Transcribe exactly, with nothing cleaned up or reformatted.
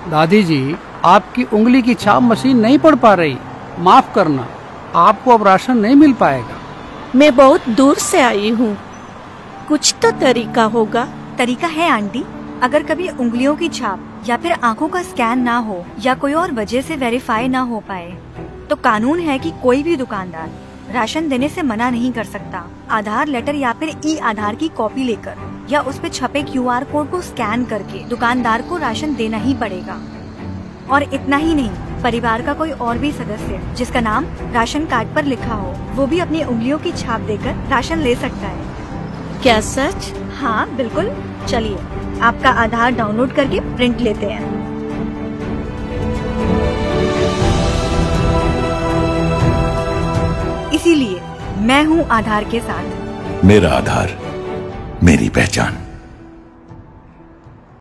दादी जी, आपकी उंगली की छाप मशीन नहीं पढ़ पा रही। माफ करना, आपको अब राशन नहीं मिल पाएगा। मैं बहुत दूर से आई हूँ, कुछ तो तरीका होगा। तरीका है आंटी। अगर कभी उंगलियों की छाप या फिर आँखों का स्कैन ना हो या कोई और वजह से वेरीफाई ना हो पाए, तो कानून है कि कोई भी दुकानदार राशन देने से मना नहीं कर सकता। आधार लेटर या फिर ई आधार की कॉपी लेकर या उस पे छपे क्यू आर कोड को स्कैन करके दुकानदार को राशन देना ही पड़ेगा। और इतना ही नहीं, परिवार का कोई और भी सदस्य जिसका नाम राशन कार्ड पर लिखा हो, वो भी अपनी उंगलियों की छाप देकर राशन ले सकता है। क्या सच? हाँ बिल्कुल। चलिए आपका आधार डाउनलोड करके प्रिंट लेते हैं। इसीलिए मैं हूँ आधार के साथ। मेरा आधार, मेरी पहचान।